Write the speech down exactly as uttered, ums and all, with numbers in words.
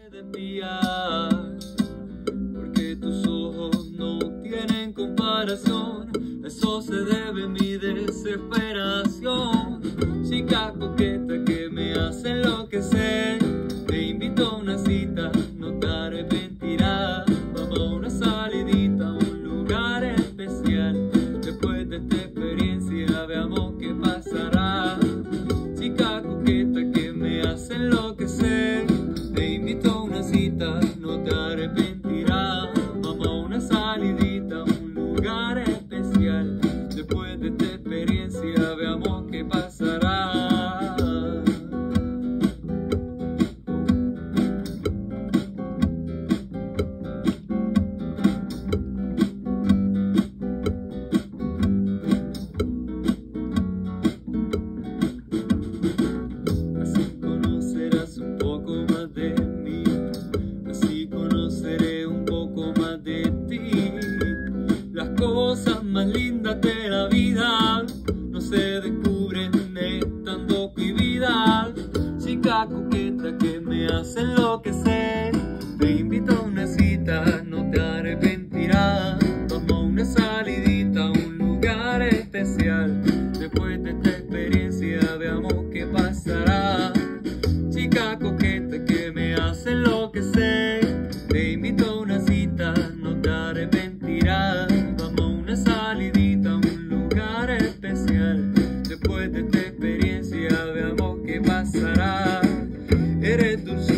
desviar, porque tus ojos no tienen comparación. Eso se debe a mi desesperación. Chica coqueta que me hace enloquecer, te invito a una cita, no te arrepentirás. Vamos a una salidita a un lugar especial. Después de esta experiencia veamos qué pasará. Chica coqueta que me hace enloquecer, te invito a una cita, no te arrepentirás. Vamos a una salidita a un lugar especial. Después de esta experiencia veamos qué pasará. Así conocerás un poco más de mí, así conoceré un poco más de ti. Las cosas más lindas de la vida no se descubren estando cohibidas. Chica coqueta que me hace enloquecer, te invito a una cita, no te arrepentirás. Vamos a una salidita a un lugar especial. Después de esta experiencia veamos qué pasará. Chica coqueta que me hace enloquecer, te invito a una cita, no te arrepentirás. Vamos a una salidita a un lugar especial. Después de esta experiencia veamos qué pasará. Eres dulce